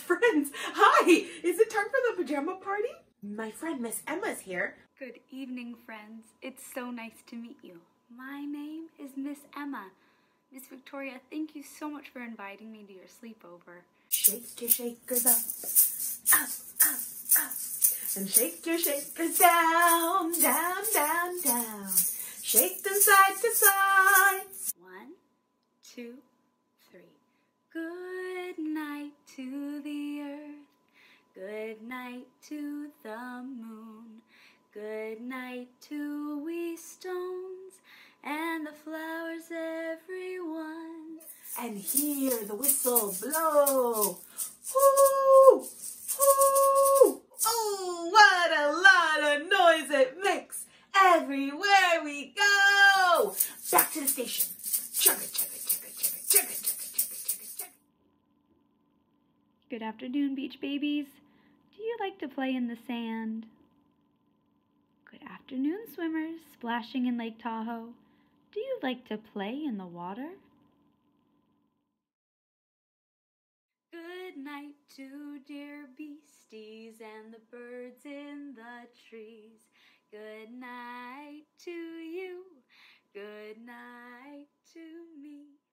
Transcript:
friends, hi! Is it time for the pajama party? My friend Miss Emma's here. Good evening, friends. It's so nice to meet you. My name is Miss Emma. Miss Victoria, thank you so much for inviting me to your sleepover. Shake your shakers up, up, up, up. And shake your shakers down, down, down, down. Shake them side to side. 1, 2, 3. Good night to the earth. Good night to the moon. Good night to we stones and the flowers, everyone. And hear the whistle blow. Hoo! Hoo! Oh, what a lot of noise it makes everywhere we go. Back to the station. Chugga, chugga, chugga, chugga, chugga, chugga, chugga, chugga, chugga. Good afternoon, beach babies. Do you like to play in the sand? Good afternoon, swimmers splashing in Lake Tahoe. Do you like to play in the water? Good night to dear beasties and the birds in the trees. Good night to you. Good night to me.